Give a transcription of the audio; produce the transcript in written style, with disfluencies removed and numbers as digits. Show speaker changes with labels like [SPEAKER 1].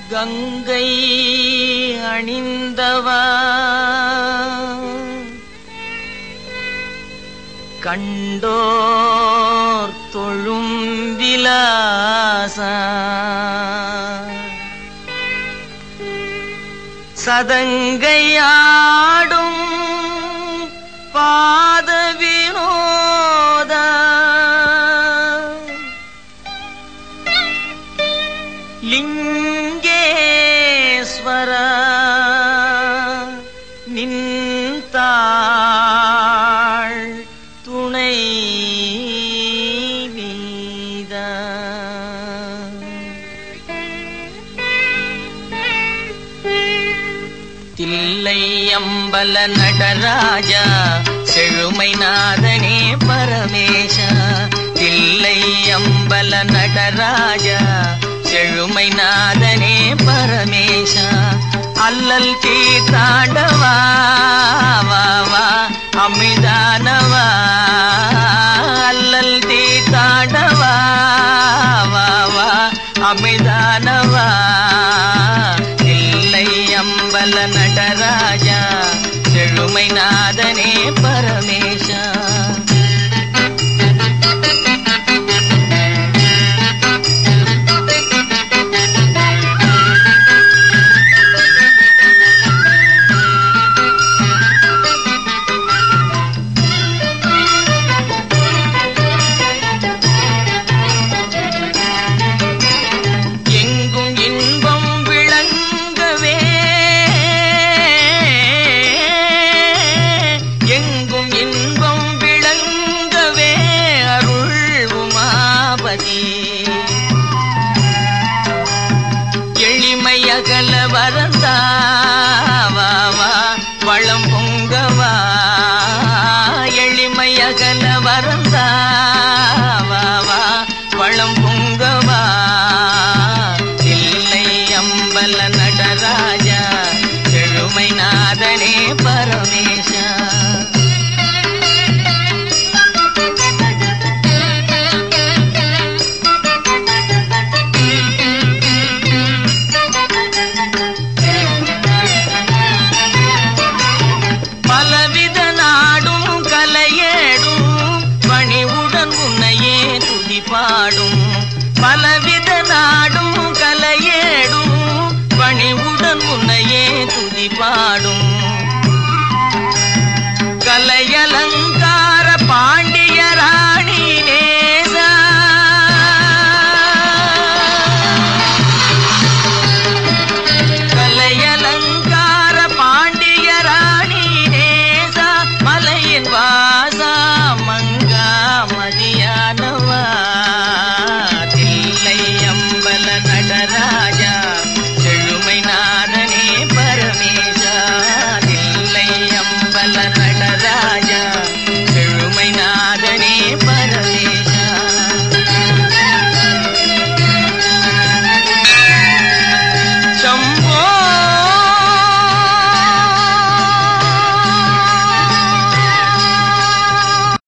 [SPEAKER 1] கங்கை அணிந்தவா கண்டோர் தொழும் விலாசா சதங்கையாடும் பாத வினோதா லிங்கேஸ்வரா நின்றாள் துணை நீதா தில்லை அம்பல நடராஜா செழுமை நாதனே பரமேஷா தில்லை அம்பல நடராஜா செழுமை நாதனே பரமேஷா அல்லல் தீர்த்தாண்டவா வா வா அமிர்தானவா அல்லல் தீர்த்தாண்டவா வா வா அமிர்தானவா தில்லை அம்பல நடராஜா செழுமை நாதனே பரமேஷா எளிமையகல வரந்தாவா வளம் பொங்கவா எளிமையகல வரந்தாவா வளம் பொங்கவா தில்லை அம்பல நடராஜா செழுமை நாதனே பரமேஷா பாடும் பலவித நாடும் கலையேடும் பணிவுடன் உன்னையே துதி பாடும் கலையலங்கார பாண்டிய ராணி நேசா கலையலங்கார பாண்டிய ராணி நேசா மலையின் வாசா மங்கா மதியானவ